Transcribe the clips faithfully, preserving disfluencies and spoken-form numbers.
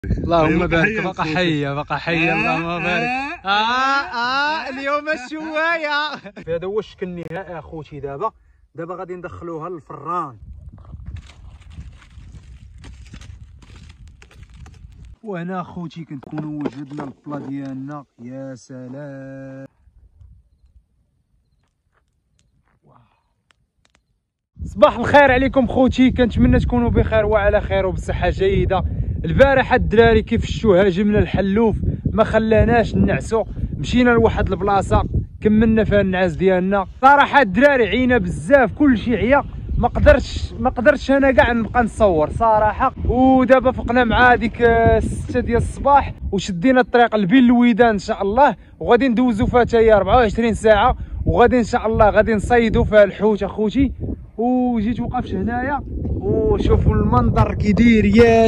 اللهم بارك. بقى حيه بقى حيه. اللهم بارك. اه اه اليوم الشوايه. هذا هو الشكل النهائي اخوتي. دابا دابا غادي ندخلوها للفران. وهنا اخوتي كنكونوا وجدنا البلا ديالنا. يا سلام. صباح الخير عليكم خوتي، كنتمنى تكونوا بخير وعلى خير وبصحه جيده. البارح الدراري كيف شفتوا هاجمنا الحلوف، ما خلاناش نعسو، مشينا لواحد البلاصه كملنا فيها النعاس ديالنا. صراحه الدراري عينا بزاف، كلشي عيا، ما قدرتش ما قدرتش انا كاع نبقى نصور صراحه. ودابا فقنا مع ديك ستة ديال الصباح وشدينا الطريق لبين الويدان ان شاء الله، وغادي ندوزو فيها حتى هي أربعة وعشرين ساعه، وغادي ان شاء الله غادي نصيدو فيها الحوت اخوتي. وجيت وقفت هنايا وشوفوا المنظر كي داير. يا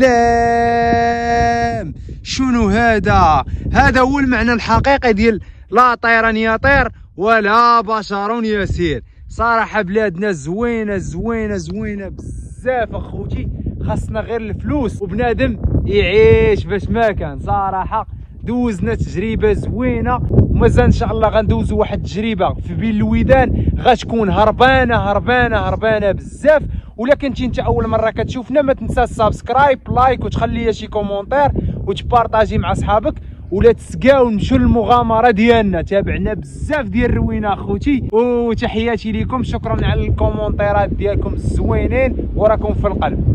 سلام. شنو هذا؟ هذا هو المعنى الحقيقي ديال لا طيران يطير ولا بشر يسير. صراحه بلادنا زوينه زوينه زوينه بزاف اخوتي، خاصنا غير الفلوس وبنادم يعيش باش ما كان. صراحه دوزنا تجربه زوينه، ومازال ان شاء الله غندوزو واحد التجربه في بين الويدان غتكون هربانه هربانه هربانه بزاف. ولا كنتي انت اول مره كتشوفنا ما تنساش سبسكرايب لايك وتخلي لي شي كومونتير وتبارطاجي مع صحابك، ولا تسقاو نمشيو للمغامره ديالنا. تابعنا بزاف ديال الروينه اخوتي، وتحياتي لكم. شكرا على الكومونتيرات ديالكم الزوينين وراكم في القلب.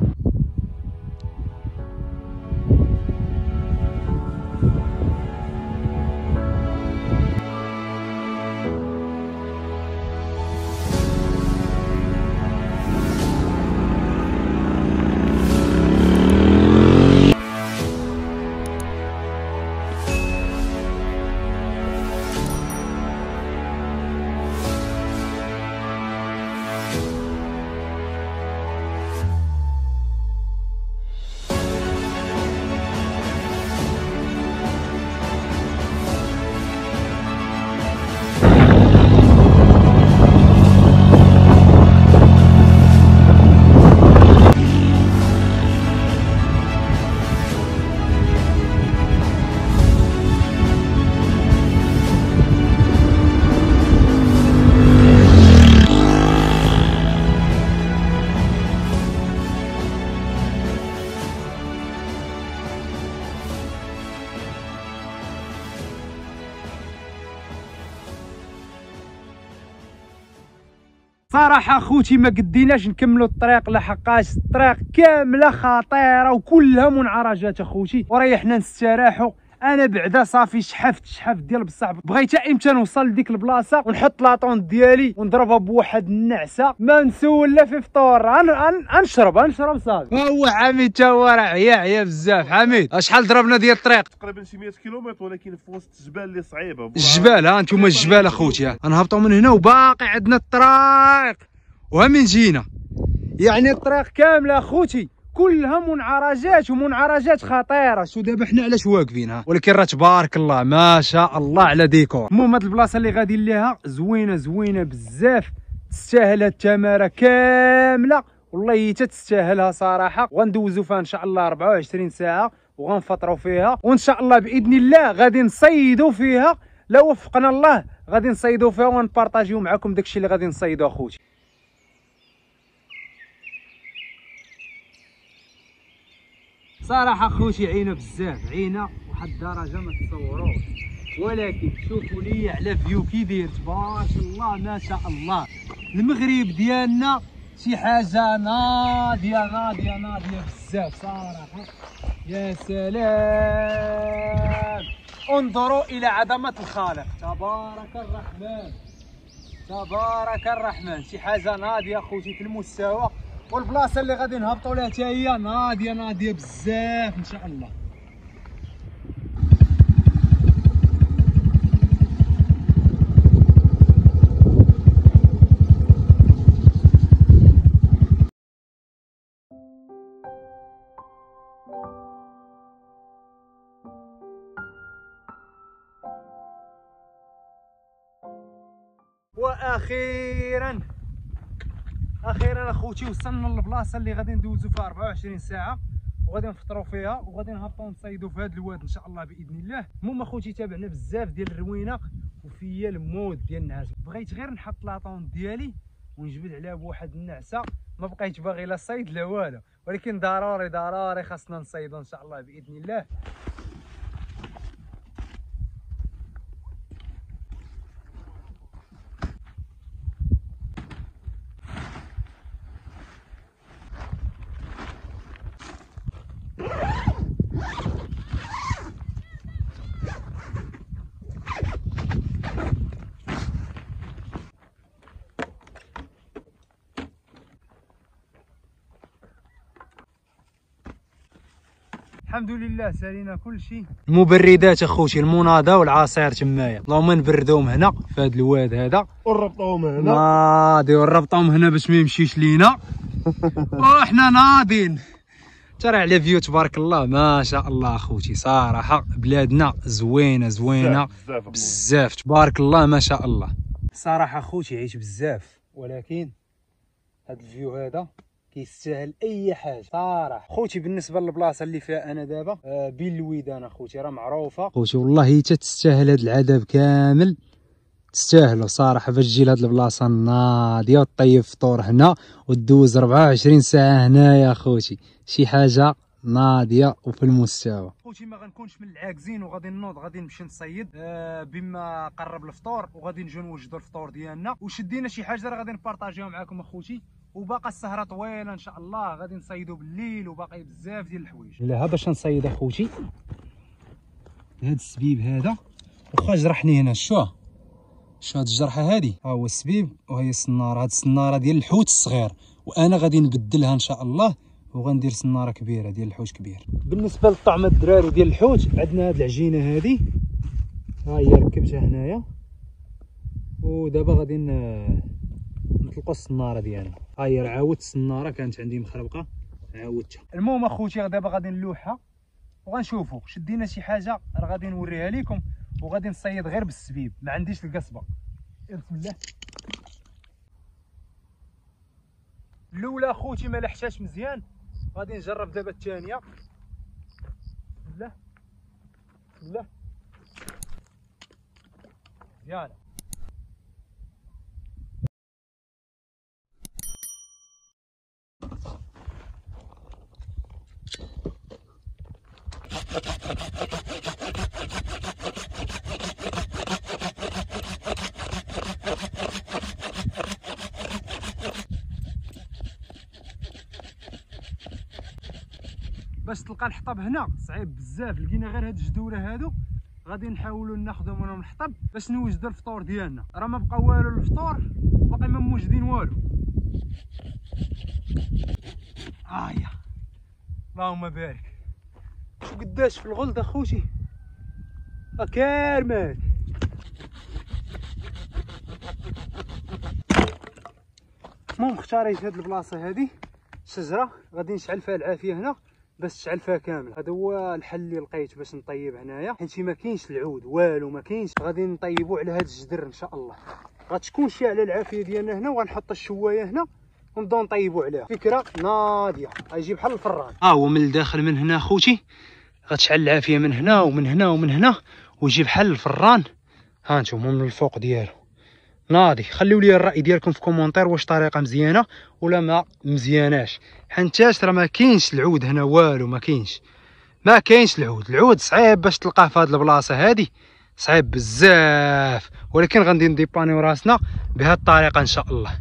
صراحه اخوتي ما قديناش نكملوا الطريق لحقاش الطريق كامله خطيره وكلها منعرجات اخوتي، وريحنا نستراحوا. انا بعدا صافي شحفت شحفت ديال بصح، بغيت امتى نوصل لديك البلاصه ونحط لاطون ديالي ونضربها بواحد النعسه ما نسول لا في فطور. غنشرب غنشرب صافي. هو حميد تا هو راه عيا عيا بزاف. حميد شحال ضربنا ديال الطريق؟ تقريبا شي مية كيلومتر، ولكن في وسط الجبال اللي صعيبه. الجبال ها انتم الجبال اخوتي. غنهبطوا من هنا وباقي عندنا الطريق وها من جينا، يعني الطريق كامله اخوتي كلها منعرجات ومنعرجات خطيره. شو دابا حنا علاش واقفين ها؟ ولكن راه تبارك الله ما شاء الله على ديكور. المهم هاد البلاصه اللي غادي ليها زوينه زوينه بزاف، تستاهل هاد التماره كامله والله حتى تستاهلها صراحه. وغندوزو فيها ان شاء الله أربعة وعشرين ساعه وغنفطروا فيها، وان شاء الله باذن الله غادي نصيدوا فيها. لو وفقنا الله غادي نصيدوا فيها ونبارطاجيو معكم داكشي اللي غادي نصيدوا اخوتي. صراحه اخوتي عينا بزاف، عينا واحد الدرجه ما تصوروش. ولكن شوفوا لي على فيو كي داير تبارك الله ما شاء الله. المغرب ديالنا شي حاجه ناضيه ناضيه ناضيه بزاف صراحه. يا سلام. انظروا الى عظمه الخالق تبارك الرحمن تبارك الرحمن. شي حاجه ناضيه اخوتي في المستوى، والبلاصه اللي غادي نهبطوا لها حتى هي ناضيه ناضيه بزاف ان شاء الله. واخيرا اخيرا اخوتي وصلنا للبلاصه اللي غادي ندوزو فيها أربعة وعشرين ساعه، وغادي نفطروا فيها وغادي نهبطوا نصيدوا في هذا الواد ان شاء الله باذن الله. المهم اخوتي تابعنا بزاف ديال الروينه وفيا المود ديال النعاس. بغيت غير نحط لاطون ديالي ونجبد عليها بواحد النعسه، ما بقيت باغي لا صيد لا والو، ولكن ضروري ضروري خاصنا نصيدوا ان شاء الله باذن الله. الحمد لله سالينا كل شيء. المبردات اخوتي، المناضه والعصير تمايا، اللهم نبردوهم هنا في هذا الواد هذا ونربطوهم هنا ناضي ونربطوهم هنا باش ما يمشيش لينا وحنا ناضين. ترى على فيو تبارك الله ما شاء الله اخوتي، صراحه بلادنا زوينه زوينه بزاف بزاف تبارك الله ما شاء الله. صراحه اخوتي عيش بزاف، ولكن هذا الفيو هذا كيستاهل اي حاجه صراحه خوتي. بالنسبه للبلاصه اللي فيها انا دابا آه بين الويدان اخوتي راه معروفه خوتي، والله حتى تستاهل هذا العذاب كامل، تستاهلوا صراحه باش تجي لهاد البلاصه ناضيه وطيب فطور هنا ودوز أربعة وعشرين ساعه هنايا خوتي، شي حاجه ناضيه وفي المستوى. خوتي ما غنكونش من العاكزين وغادي نوض غادي نمشي نصيد آه بما قرب الفطور، وغادي نجيو نوجدوا الفطور ديالنا وشدينا شي حاجه راه غادي نبارطاجيها معكم اخوتي. وباقا السهره طويله ان شاء الله، غادي نصيدوا بالليل وباقي بزاف ديال الحوايج. لا باش نصيد اخوتي هاد السبيب هذا، واخا جرحني هنا شو شو هاد الجرحه هادي، ها هو السبيب وهي السناره. هاد السناره ديال الحوت الصغير، وانا غادي نبدلها ان شاء الله وغندير سناره كبيره ديال الحوت كبير. بالنسبه للطعم الدراري ديال الحوت، عندنا هاد العجينه هادي ها هي ركبتها هنايا، ودابا غادي نطلقوا السناره ديالنا. ها هي راه عاودت السناره كانت عندي مخربقه عاودتها. المهم اخوتي دابا غادي نلوحها وغنشوفوا شدينا شي حاجه راه غادي نوريها لكم، وغادي نصيد غير بالسبيب، ما عنديش القصبه. بسم الله. الاولى اخوتي ما لحشاش مزيان، غادي نجرب دابا الثانيه. بسم الله بسم الله مزيانه. باش تلقى الحطب هنا صعيب بزاف، لقينا غير هاد الجدوله هادو غادي نحاولوا ناخذوا منهم الحطب باش نوجدوا الفطور ديالنا. راه ما بقى والو للفطور، باقي ما موجدين والو. هاهي اللهم بارك. شوف قداش في الغلط اخوتي، ها كارمات. المهم اختاريت هاد البلاصه هادي شجره غادي نشعل فيها العافيه هنا باش تشعل فيها كامل. هذا هو الحل اللي لقيت باش نطيب هنايا، حيت ما كاينش العود والو ما كاينش. غادي نطيبوا على هذا الجدر ان شاء الله، غتكون شي على العافيه ديالنا هنا، وغنحط الشوايه هنا ونبداو نطيبوا عليها. فكره ناضيه غيجي بحال الفران. ها هو من الداخل من هنا خوتي غتشعل العافيه من هنا ومن هنا ومن هنا ويجي بحال الفران. ها نتوما من الفوق ديالو ناضي. خليو لي الراي ديالكم في كومونتير واش طريقه مزيانه ولا ما مزياناش، حنتاش راه ما كاينش العود هنا والو، ما كاينش ما كاينش العود. العود صعيب باش تلقاه في هذه البلاصه هذه، صعيب بزاف، ولكن غادي نديبانيو راسنا بهذه الطريقه ان شاء الله.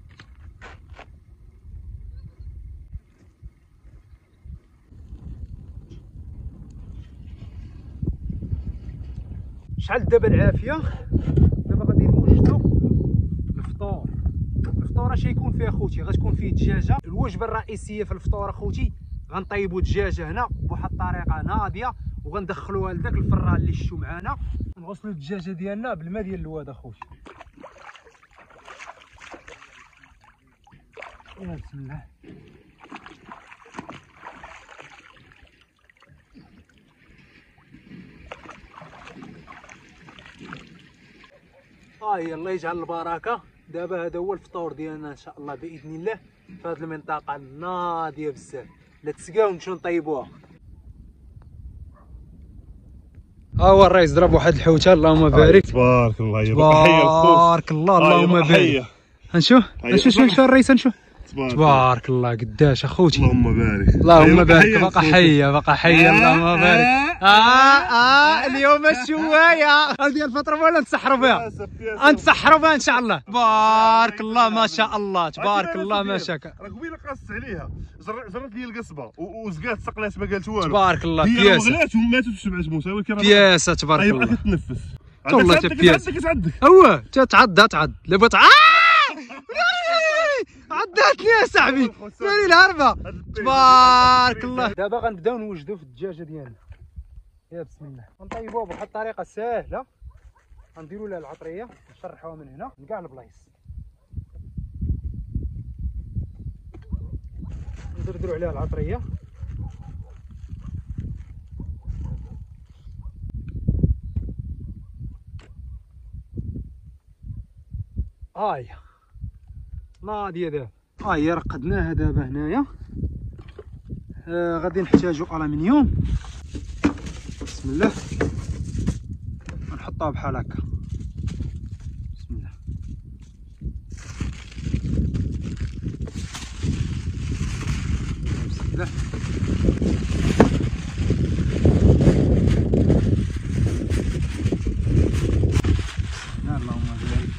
شحال دابا العافيه، دابا غادي نوجدو الفطور. الفطور اش يكون فيه اخوتي؟ غتكون فيه الدجاجه. الوجبه الرئيسيه في الفطور اخوتي غنطيبوا الدجاجه هنا بواحد الطريقه ناضيه، وغندخلوها لذاك الفران اللي شفتو معانا. نغسلوا الدجاجه ديالنا بالماء ديال الواد اخوتي. يا بسم الله. ها هي الله يجعل البركه. دابا هذا هو الفطور ديالنا ان شاء الله باذن الله في هذه المنطقه الناضيه بزاف. لا تسقاو نمشيو نطيبوها. ها هو الرئيس ضرب واحد الحوته اللهم بارك. تبارك الله يا بقى تبارك الله اللهم بارك. نشوف نشوف شوف الرئيس نشوف. تبارك الله قداش اخوتي. اللهم بارك اللهم بارك. بقى حيه بقى حيه اللهم بارك. اه اه اليوم الشوايه هذه الفتره ولا نسحروا بها؟ نسحروا بها ان شاء الله. تبارك الله ما شاء الله تبارك الله ما شاء الله. راه قبيله قاصت عليها جرت لي القصبه وزقات سقلات ما قالت والو. تبارك الله هي بياسه. وغلات وماتت بسبع جموس ولكن بياسه تبارك الله. يبقى كتنفس والله بياسه. عندك عندك هو تعد تعد لبط. عداتني يا صاحبي مالي الهربه. تبارك الله. دابا غنبداو نوجدو في الدجاجه ديالنا. يا بسم الله غنطيبوها بواحد الطريقه ساهله. غنديروا لها العطريه نشرحوها من هنا من كاع البلايص. ندردروا عليها العطريه. هاهي ناضيه دابا. هاهي رقدناها دابا هنايا. آه غادي نحتاجو الومنيوم. بسم الله نحطها بحال هكا. بسم الله. بسم الله. اللهم بارك.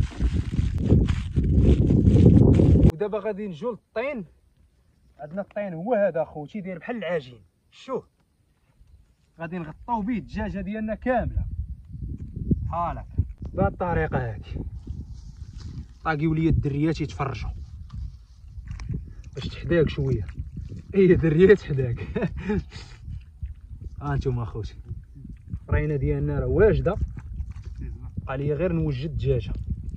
ودابا غادي نجيو للطين. عندنا الطين هو هذا اخوتي داير بحال العجين. شوف غادي نغطاو به الدجاجه ديالنا كامله بحال هكا بهذه الطريقه هذه. طاقيو ليا الدريات يتفرجوا باش تحداك شويه. اي دريات تحداك. ها انتم اخوتي الطرينه ديالنا راه واجده. بقى لي غير نوجد الدجاجه.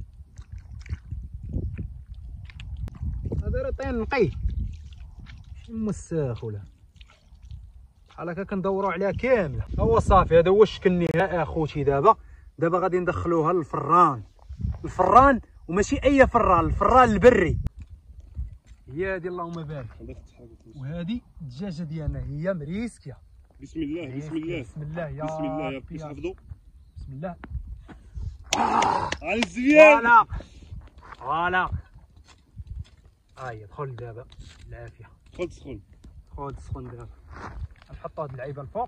هذا راه طين نقي ماشي مساخ ولا بحال هكا. كندورو عليها كامله. هو صافي هذا هو الشكل النهائي اخوتي. دابا دابا غادي ندخلوها للفران. الفران وماشي اي فران، الفران البري. هي هذه اللهم بارك. وهذه الدجاجه ديالنا هي مريسكيه. بسم الله بسم الله بسم الله يا بسم الله يا ربي حفظوا. بسم الله. على الزيان. فوالا فوالا. هاهي دخل دابا العافيه. خذ سخون خذ سخون دابا. نحطو هاد اللعيبه الفوق.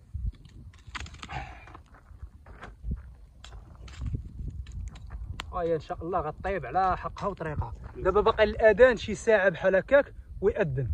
هاهي ان شاء الله غطيب على حقها وطريقها. دابا باقي الاذان شي ساعه بحال هكاك ويأذن.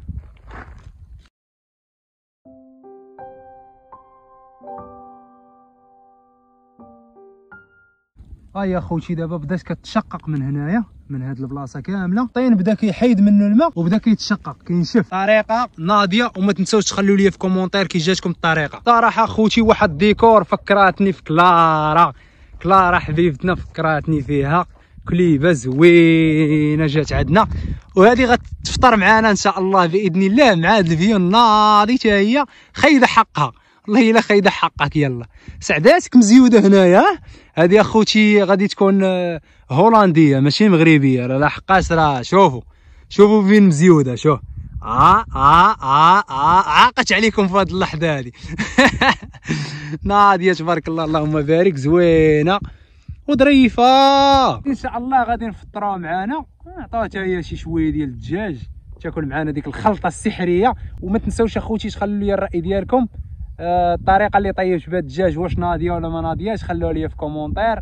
ها يا خوتي دابا بدات كتشقق من هنايا من هاد البلاصه كامله. الطين بدا كيحيد منه الماء وبدا كيتشقق كينشف. طريقه ناضيه. وما تنساوش تخلوا لي في كومونتير كي جاتكم الطريقه. صراحه خوتي واحد الديكور فكراتني في كلارا. كلارا حبيبتنا فكراتني فيها. كليبه زوينه جات عندنا وهذه غتفطر معنا ان شاء الله باذن الله مع هاد الفيو الناضي حتى هي خايده حقها. والله الا خايده حقك. يلا سعداتك مزيوده هنايا. هذه اخوتي غادي تكون هولنديه ماشي مغربيه. راه لحقاش راه شوفوا شوفوا فين مزيوده. شوف اه اه اه اه عاقت عليكم في هذه اللحظه هذه. ناضيه تبارك الله اللهم بارك زوينه وظريفه. ان شاء الله غادي نفطروها معنا. نعطوها حتى هي شي شويه ديال الدجاج تاكل معنا ديك الخلطه السحريه. وما تنساوش اخوتي تخلوا لي الراي ديالكم. آه الطريقه اللي طيبت بها الدجاج واش ناضيه ولا ما ناضياش خلوها لي في كومونتير.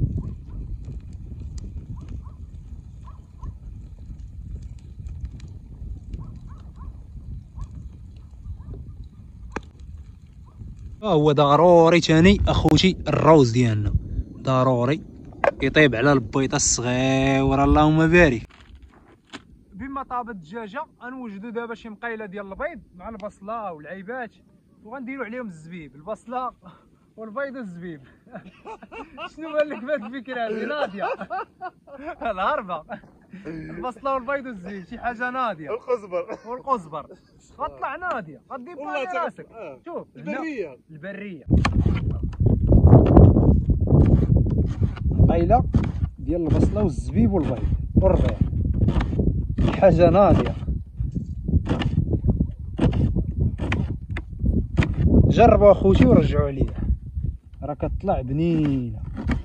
هو ضروري تاني اخوتي الروز ديالنا ضروري يطيب على البيضه الصغيره اللهم بارك. بما طابت الدجاجه غنوجدوا دابا شي مقيله ديال البيض مع البصله والعيبات وغنديروا عليهم الزبيب. البصله والبيض والزبيب. شنو بان لك بهاد الفكره هادي ناضيه؟ الهربه. البصله والبيض والزبيب شي حاجه ناضيه. والقزبر والقزبر غطلع ناضيه غدي بالي راسك. شوف البريه البريه مقيله ديال البصله والزبيب والبيض والربيع حاجه ناضيه. جربوا اخوتي ورجعوا عليا، راه كتطلع بنينه.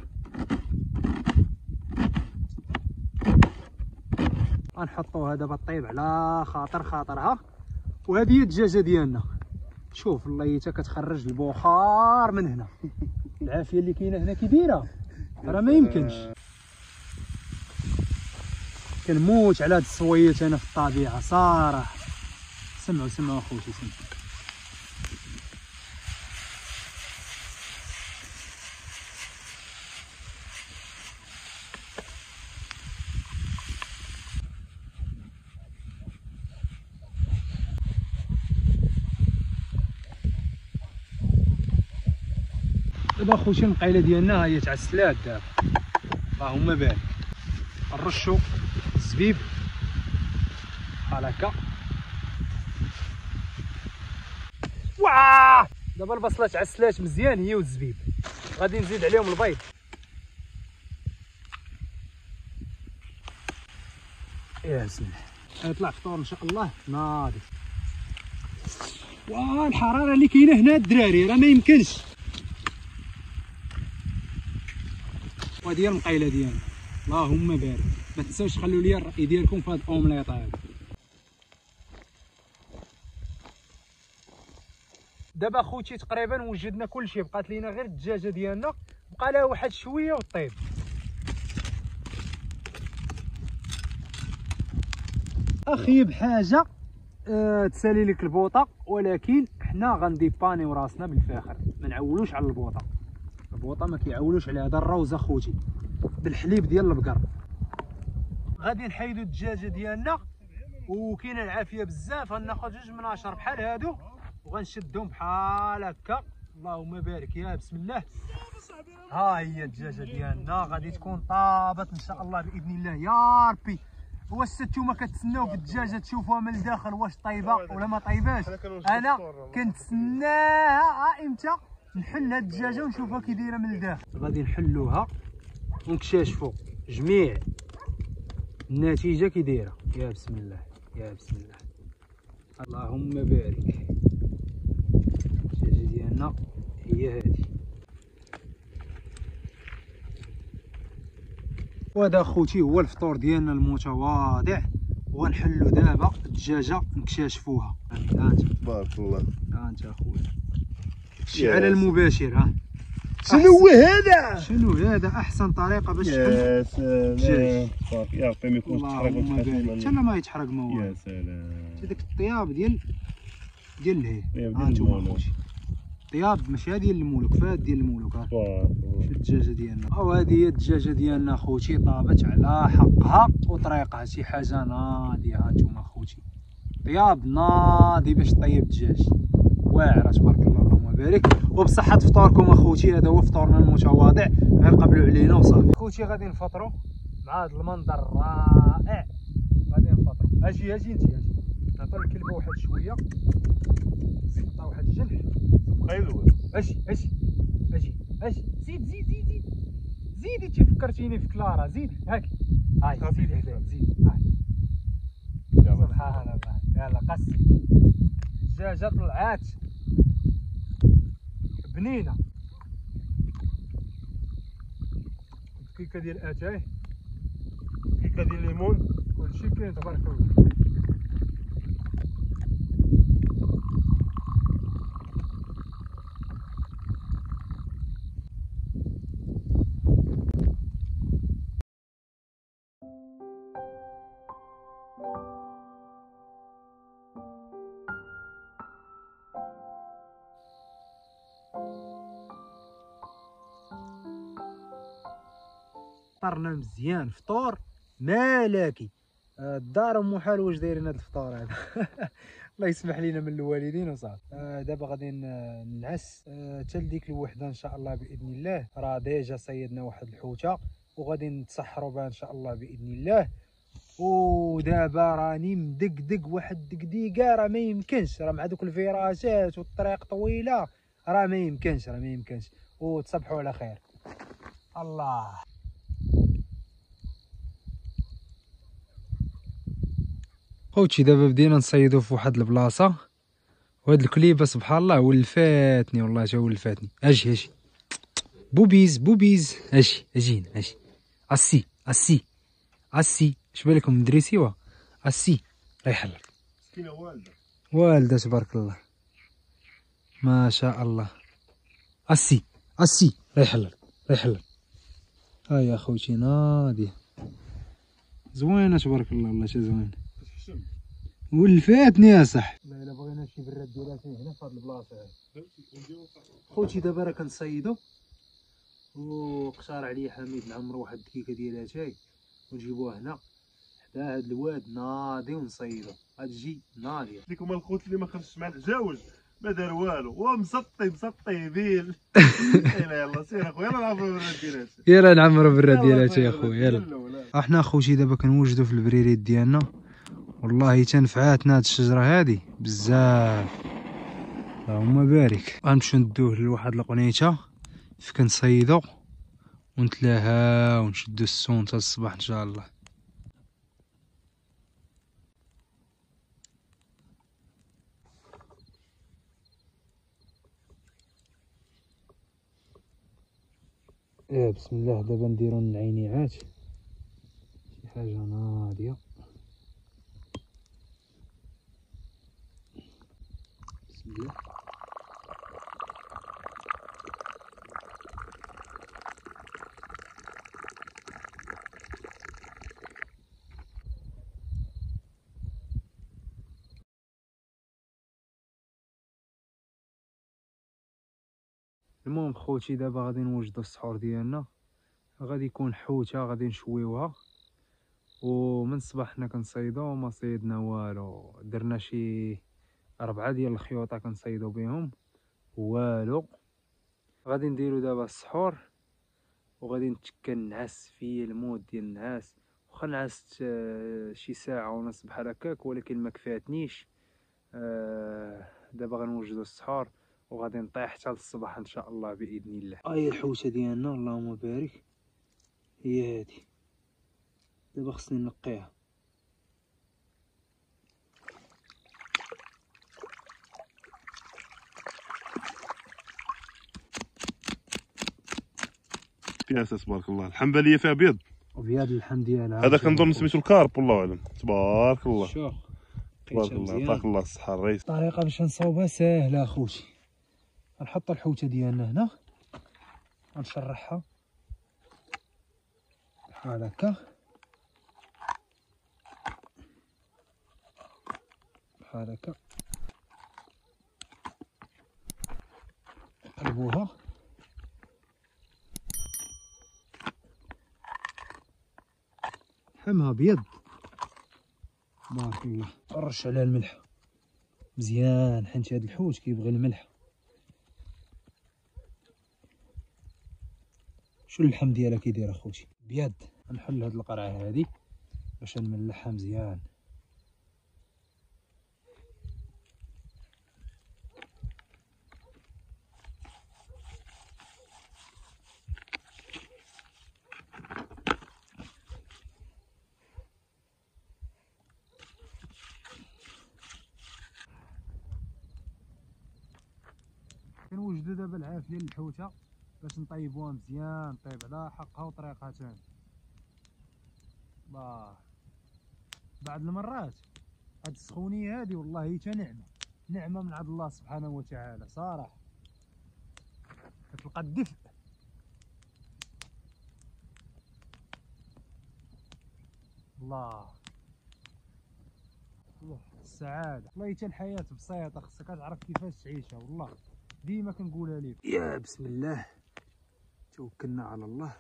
غنحطوها دابا طيب على خاطر خاطرها. وهذه هي الدجاجه ديالنا، شوف الله حتى كتخرج البخار من هنا. العافيه اللي كاينه هنا كي دايره راه ما يمكنش. كنموت على هاد الصويت انا في الطبيعه صراحه. سمعوا سمعوا اخوتي سمعوا. دابا اخوتي المقيله ديالنا ها هي تعسلات دابا، اللهم بارك. نرشو الزبيب بحال هكا. واه دابا البصله تعسلات مزيان هي والزبيب، غادي نزيد عليهم البيض. يا بسم الله غيطلع فطور ان شاء الله ناضي. واه الحراره اللي كاينه هنا الدراري راه ما يمكنش. وهذه هي المقيله ديالنا، اللهم بارك. ما تنساوش خلوا لي الراي ديالكم في هاد الاومليط هذا. دابا اخوتي تقريبا وجدنا كلشي، بقات لينا غير الدجاجه ديالنا، بقى لها واحد شويه وطيب. اخي بحاجه أه تسالي لك البوطه، ولكن حنا غنديبانيو راسنا بالفاخر، ما نعولوش على البوطه. البوطه ما كيعولوش على هذا الروز اخوتي بالحليب ديال البقر. غادي نحيدو الدجاجه ديالنا وكاينه العافيه بزاف. غناخذ جوج من عشر بحال هادو وغنشدهم بحال هكا، اللهم بارك. يا بسم الله. ها هي الدجاجه ديالنا غادي تكون طابت ان شاء الله باذن الله يا ربي. واش نتوما كتسناو في الدجاجه تشوفوها من الداخل واش طيبه ولا ما طيباش؟ انا كنتسناها امتى نحل هاد الدجاجه ونشوفها كي دايره من الداخل. غادي نحلوها ونكتشفوا جميع النتيجه كي دايره. يا بسم الله يا بسم الله، اللهم بارك. الدجاجه ديالنا هي هذه. وهذا اخوتي هو الفطور ديالنا المتواضع، وغنحلو دابا الدجاجه نكتشفوها. ها انت بارك الله. ها انت اخويا الشعل المباشر. ها شنو هو هذا؟ شنو هذا؟ احسن طريقه باش تحل. يا سلام صافي يا ربي ما يكونش تحرق وتحرق. حتى لا ما يتحرق ما والو. يا سلام ديك الطياب ديال ديال الهي. ها انتما اخوتي طياب ماشي هذه ديال الملوك، فهاد ديال الملوك. ها بارك الله. شوف الدجاجه ديالنا، او هذه هي الدجاجه ديالنا اخوتي، طابت على حقها وطريقها، شي حاجه ناضيه. ها انتما اخوتي طياب ناضي باش طيب الدجاج واعره تبارك الله اللهم بارك. وبصحه فطوركم اخوتي، هذا هو فطورنا المتواضع، غير قبلوا علينا وصافي. اخوتي غادي نفطروا مع هذا المنظر الرائع. غادي نفطروا. اجي اجي انت اجي نعطيو الكلبه واحد شويه، نعطيو واحد الجنح. خيلو اجي اجي اجي اجي زيد زيد زيد زيد زيد. انت فكرتيني في كلارا، زيد هاك هاي زيد هذا زيد هاي. سبحان الله. يلا قص. الدجاجه طلعات بنينه. دقيقه ديال اتاي، دقيقه ديال الليمون، كلشي كاين تبارك الله. فطرنا مزيان، فطور ملكي. الدار ام حال واش دايرين هذا الفطور هذا. الله يسمح لينا من الوالدين وصافي. آه دابا غادي نعس حتى آه لديك الوحده ان شاء الله باذن الله. راه ديجا صيدنا واحد الحوته وغادي نتسحروا بها ان شاء الله باذن الله. ودابا راني مدقدق واحد دقديقه راه ما يمكنش، راه مع دوك الفيراجات والطريق طويله راه ما يمكنش راه ما يمكنش. وتصبحوا على خير. الله. خوتي دابا بدينا نصيدو في واحد البلاصه وهاد الكليبه سبحان الله ولفاتني والله، تا ولفاتني. اجي اجي بوبيز بوبيز، اجي اجينا اجي. اسي اسي اسي، اش بالكم مدريسيوا؟ اسي الله يحلك. مسكينه والده والده تبارك الله ما شاء الله. اسي اسي الله يحلك الله يحلك. ها يا خوتي ناضيه زوينه تبارك الله، والله تا زوينه. ولفاتني يا صاحبي. والله الا بغينا شي براد ديالها هنا في هاد البلاصه هادي. خوتي دابا راه كنصيدو، واقترح عليا حميد نعمرو واحد الدكيكه ديال اتاي ونجيبوها هنا حدا هاد الواد ناضي ونصيدو، غتجي ناضيه. ديك هما الخوت اللي ما خرجش مع الحجاوج ما دار والو، هو مسطي مسطي ذيل. لا يلا سير اخويا يلا نعمرو بالراد ديال اتاي. يلا نعمرو بالراد ديال اتاي اخويا يلا. احنا خوتي دابا كنوجدو في البريريت ديالنا، والله تنفعاتنا هاد الشجره هادي بزاف اللهم بارك. غنمشيو ندوه لواحد القنيته في كنصيدو ونتلاها ونشدو السون حتى الصباح ان شاء الله. ايه بسم الله. دابا نديرو النعينيعات شي حاجه ناضيه. بسم الله. المهم خوتي دابا غادي نوجدو السحور ديالنا، غادي يكون حوته غادي نشويوها، ومن الصباح حنا كنصيدو ما صيدنا والو. درنا شي أربعة ديال الخيوطه كنصيدو بهم والو. غادي نديرو دابا السحور وغادي نتكا نعس في المود ديال النعاس. واخا نعست شي ساعه ونص بحال هكاك ولكن ما كفاتنيش. آه دابا غنوجدو السحور وغادي نطيح حتى للصباح ان شاء الله باذن الله. هاهي الحوته ديالنا اللهم بارك، هي هادي. دابا خصني نقيها. فيها اساس تبارك الله. الحنبليه فيها بيض وبيض اللحم ديالها هذا كنظن سميتو الكارب والله اعلم. تبارك الله شوف تبارك الله عطاك الله الصحه الرئيس. الطريقه باش نصاوبها ساهله اخوتي. غنحط الحوته ديالنا هنا غنشرحها بحال هكا بحال هكا، نقلبوها لحمها بيض بارك الله. نرش عليها الملح مزيان حيت هاد الحوت كيبغي الملح. شو اللحم ديالها كيدير اخوتي بيض. نحل هاد القرعه هادي باش نملحها مزيان. كنوجدو دابا العاف ديال الحوته باش نطيبوها مزيان، طيب على حقها وطريقها تاني. باه بعض المرات هاد السخونيه هادي والله حتى نعمه نعمه من عند الله سبحانه وتعالى صراحه. كتلقى الدفء. الله الله السعاده. والله حتى الحياه بسيطه خصك تعرف كيفاش تعيشها. والله ديما كنقولها لك. يا بسم الله توكلنا على الله.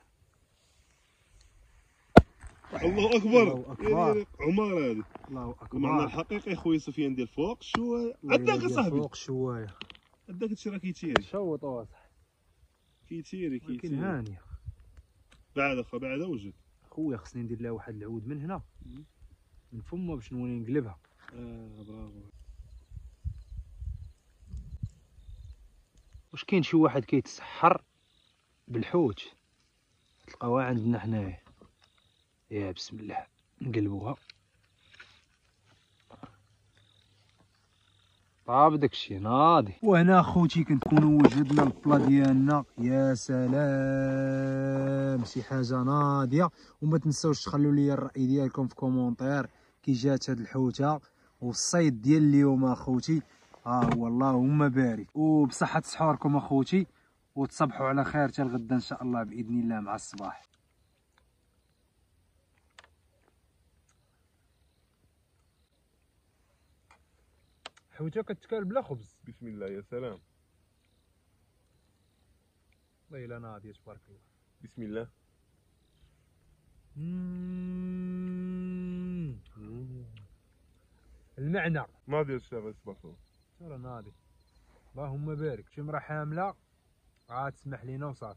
الله اكبر الله اكبر. عماره هذه الله اكبر. المعنى الحقيقي خويا سفيان ديال فوق الشوايه. عندك اصاحبي فوق الشوايه. عندك هادشي راه كيتيري شوط واضح كيتيري ولكن كيتيري. هانيه بعد اخا بعد وجد خويا. خصني ندير لها واحد العود من هنا من فمه باش نولي نقلبها. اه برافو. واش كاين شي واحد كيتسحر بالحوت تلقاوها عندنا حنايا. يا بسم الله نقلبوها. طاب داكشي ناضي. وهنا خوتي كنكونوا وجدنا البلا ديالنا. يا سلام شي حاجه ناضيه. وما تنساوش تخلوا لي الراي ديالكم في كومونتير كي جات هاد الحوته والصيد ديال اليوم اخوتي. ها هو اللهم بارك وبصحه سحوركم اخوتي، وتصبحوا على خير حتى الغدا ان شاء الله باذن الله مع الصباح. حوته كتكال بلا خبز. بسم الله يا سلام. والله الا ناضيه تبارك الله. بسم الله. مم. المعنى ناضي الشيخ اسمحوا. ترى ناضي. اللهم بارك. شي مرا حامله عاد تسمح لينا وصافي.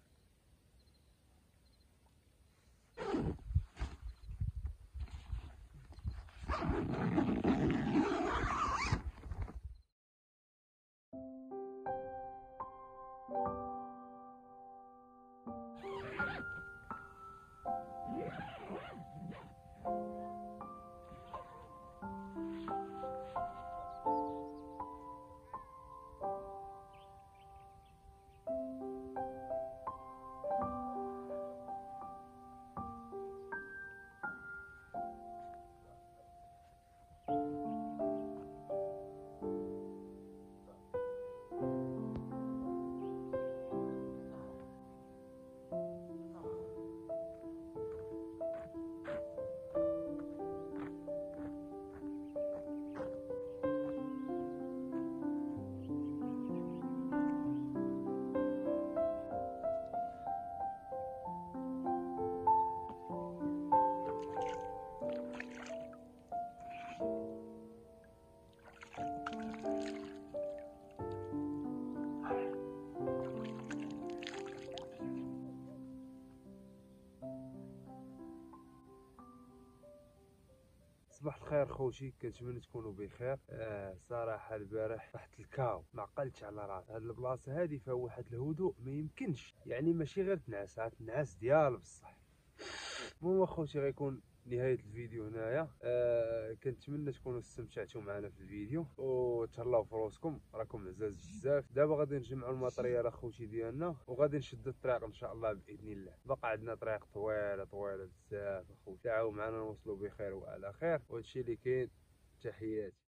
صباح الخير خوتي، كنتمنى تكونوا بخير. آه صراحه البارح رحت الكاو ما عقلتش على راسي. هاد البلاصه هادي فيها واحد الهدوء ما يمكنش، يعني ماشي غير تنعس، عاد تنعس ديال بصح. المهم اخوتي غيكون نهايه الفيديو هنايا. آه كنتمنى تكونوا استمتعتوا معنا في الفيديو وتهلاو في روسكم، راكم عزاز بزاف. دابا غادي نجمعوا الماتريال اخوتي ديالنا وغادي نشدوا الطريق ان شاء الله باذن الله. باقا عندنا طريق طويله طويله بزاف اخوتي. تعاونوا معنا نوصلوا بخير وعلى خير، وهادشي اللي كاين. تحياتي.